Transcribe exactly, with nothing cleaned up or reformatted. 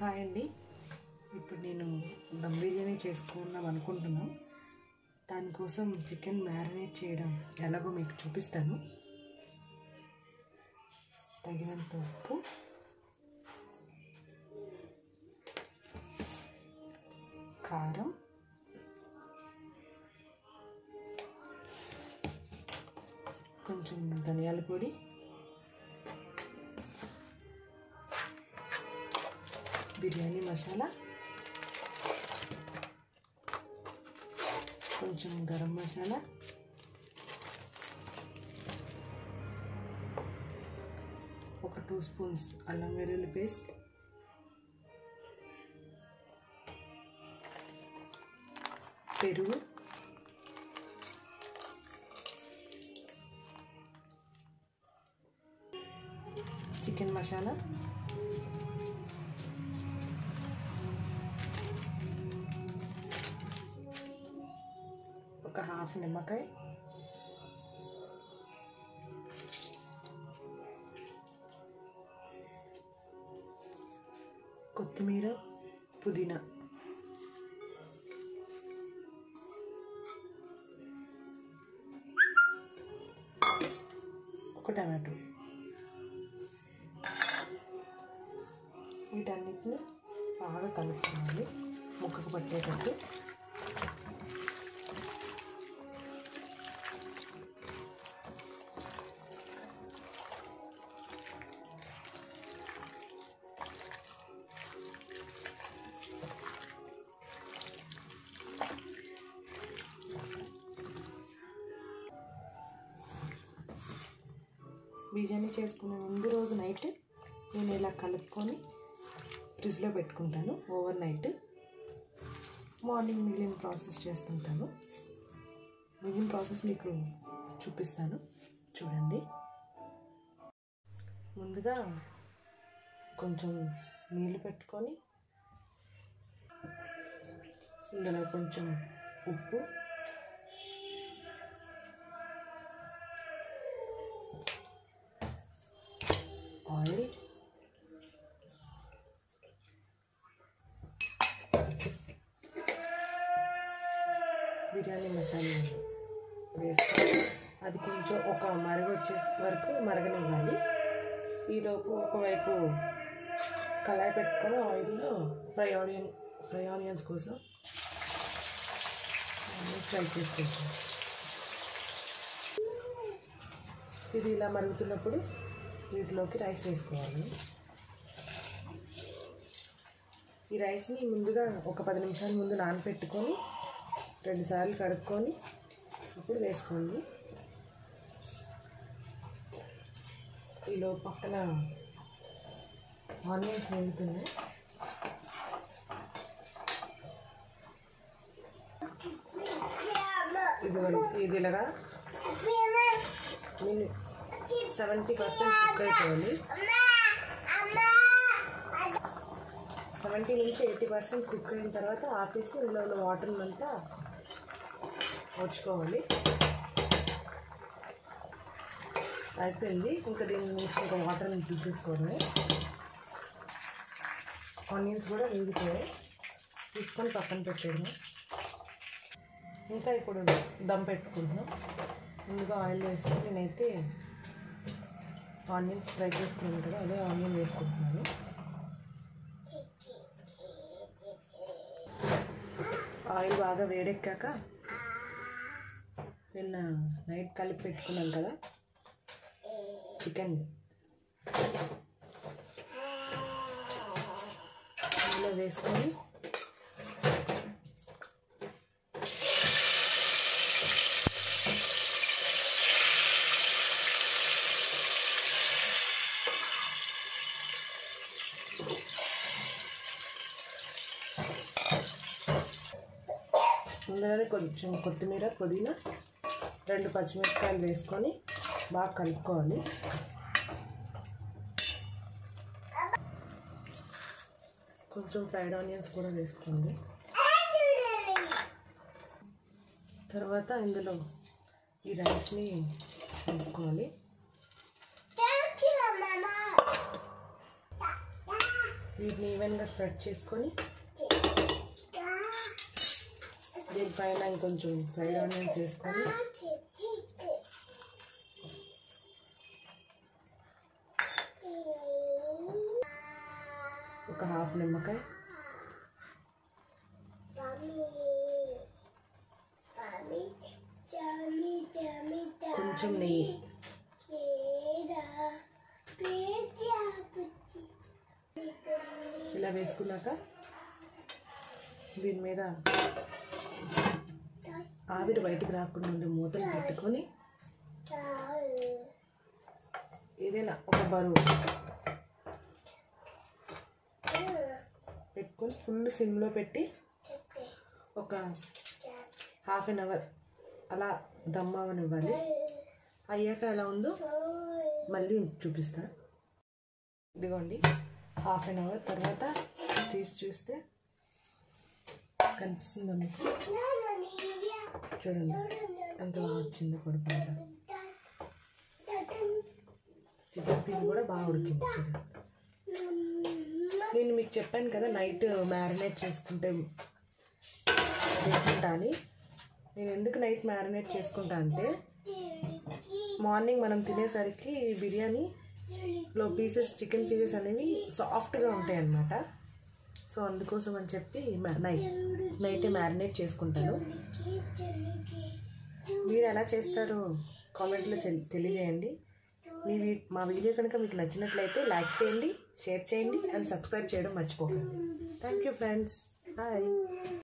Hi అండి. ఇప్పుడు నేను దమ్ బిర్యానీ చేసుకుందాం అనుకుంటున్నాను. దానికోసం చికెన్ మ్యారినేట్ చేయడం ఎలాగో మీకు చూపిస్తాను. తగినంత ఉప్పు, కారం, కొంచెం ధనియాల పొడి, బిర్యానీ మసాలా, కొంచెం గరం మసాలా, ఒక టూ స్పూన్స్ అల్లం వెల్లుల్లి పేస్ట్, పెరుగు, చికెన్ మసాలా, ఒక హాఫ్ నిమ్మకాయ, కొత్తిమీర, పుదీనా, ఒక టమాటో. వీటన్నిటిని బాగా కలుపుకోవాలి ముక్కకు పట్టేటట్టు. బిర్యానీ చేసుకునే ముందు రోజు నైట్ నేను ఇలా కలుపుకొని ఫ్రిడ్జ్లో పెట్టుకుంటాను ఓవర్ నైట్. మార్నింగ్ మిగిలిన ప్రాసెస్ చేస్తుంటాను. మిగిలిన ప్రాసెస్ మీకు చూపిస్తాను, చూడండి. ముందుగా కొంచెం నీళ్ళు పెట్టుకొని ఇందులో కొంచెం ఉప్పు, ఆయిల్, బిర్యానీ మసాలా వేసుకొని అది కొంచెం ఒక మరుగు వచ్చే వరకు మరగనివ్వాలి. ఈలోపు ఒకవైపు కళాయి పెట్టుకొని ఆయిల్లో ఫ్రై ఆనియన్ ఫ్రై ఆనియన్స్ కోసం ఫ్రై చేసుకుంటాం. ఇది ఇలా మరుగుతున్నప్పుడు వీటిలోకి రైస్ వేసుకోవాలి. ఈ రైస్ని ముందుగా ఒక పది నిమిషాల ముందు నానబెట్టుకొని రెండుసార్లు కడుక్కొని ఇప్పుడు వేసుకోండి. ఈలో పక్కన ఆనియన్స్ వేగుతున్నాయి. ఇది ఇది ఇలాగా నేను సెవెంటీ పర్సెంట్ కుక్ అయిపోవాలి. సెవెంటీ నుంచి ఎయిటీ పర్సెంట్ కుక్ అయిన తర్వాత ఆపేసి ఇందులో ఉన్న వాటర్ అంతా వచ్చుకోవాలి. అయిపోయింది. ఇంకా దీని నుంచి ఇంకా వాటర్ని తీసేసుకోవాలి. ఆనియన్స్ కూడా వేగిపోయాయి, తీసుకొని పక్కన పెట్టేది. ఇంకా ఇప్పుడు దమ్ పెట్టుకుంటున్నాం. ముందుగా ఆయిల్ వేసుకొని నేనైతే ఆనియన్స్ ఫ్రై చేసుకున్నాను కదా, అదే ఆనియన్ వేసుకుంటున్నాను. ఆయిల్ బాగా వేడెక్కాక నిన్న నైట్ కలిపి పెట్టుకున్నాం కదా చికెన్ అందులో వేసుకొని అందులోనే కొంచెం కొత్తిమీర, పుదీనా, రెండు పచ్చిమిరపకాయలు వేసుకొని బాగా కలుపుకోవాలి. కొంచెం ఫ్రైడ్ ఆనియన్స్ కూడా వేసుకోండి. తర్వాత ఇందులో ఈ రైస్ని వేసుకోవాలి. వీటిని ఈవెన్గా స్ప్రెడ్ చేసుకొని దీనిపైన ఇంకొంచెం ఫ్రైడ్ ఆనియన్స్ వేసుకొని ఒక హాఫ్ నిమ్మకాయ, కొంచెం నెయ్యి ఇలా వేసుకున్నాక దీని మీద ఆవిరి బయటికి రాకుండా ఉండే మూతలు పెట్టుకొని ఏదైనా ఒక బరువు పెట్టుకొని ఫుల్ సిమ్లో పెట్టి ఒక హాఫ్ అన్ అవర్ అలా దమ్ అవనివ్వాలి. అయ్యాక ఎలా ఉందో మళ్ళీ చూపిస్తా. ఇదిగోండి హాఫ్ అన్ అవర్ తర్వాత తీసి చూస్తే కనిపిస్తుందా మీకు? చూడండి ఎంత బాగా వచ్చిందో పొడిపంట. చికెన్ పీస్ కూడా బాగా ఉడికింది. చూడండి నేను మీకు చెప్పాను కదా నైట్ మ్యారినేట్ చేసుకుంటే చేసుకుంటా అని. నేను ఎందుకు నైట్ మ్యారినేట్ చేసుకుంటా అంటే మార్నింగ్ మనం తినేసరికి బిర్యానీలో పీసెస్ చికెన్ పీసెస్ అనేవి సాఫ్ట్గా ఉంటాయి అన్నమాట. సో అందుకోసం అని చెప్పి నైట్ నైటే మ్యారినేట్ చేసుకుంటాను. మీరు ఎలా చేస్తారో కామెంట్లో తెలియజేయండి. మీ మా వీడియో కనుక మీకు నచ్చినట్లయితే లైక్ చేయండి, షేర్ చేయండి అండ్ సబ్స్క్రైబ్ చేయడం మర్చిపోకండి. Thank you friends, bye.